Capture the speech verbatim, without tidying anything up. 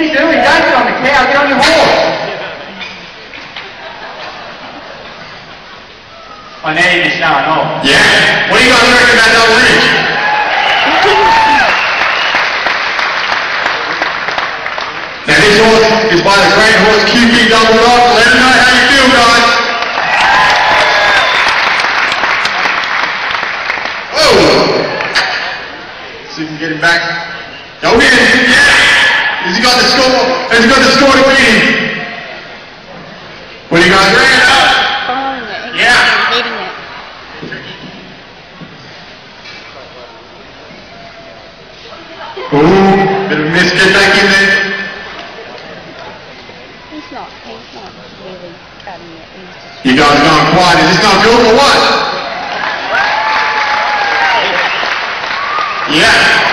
are you doing? Don't get on the cow, get on your horse. I need you showing off. Yeah? What do you guys reckon about double ridge? Now this horse is by the great horse Q P Double Lock. Let them know how you feel, guys. Whoa! See if we can get him back. Go in, yeah! Has he got the score? Has he got the score to beat him? What do you guys reckon? Following it. Yeah. Eating it. Ooh, bit of a miss, get back in there. He's not, he's not really cutting it. He's just... You guys are going quiet. Is this not good or what? Yeah.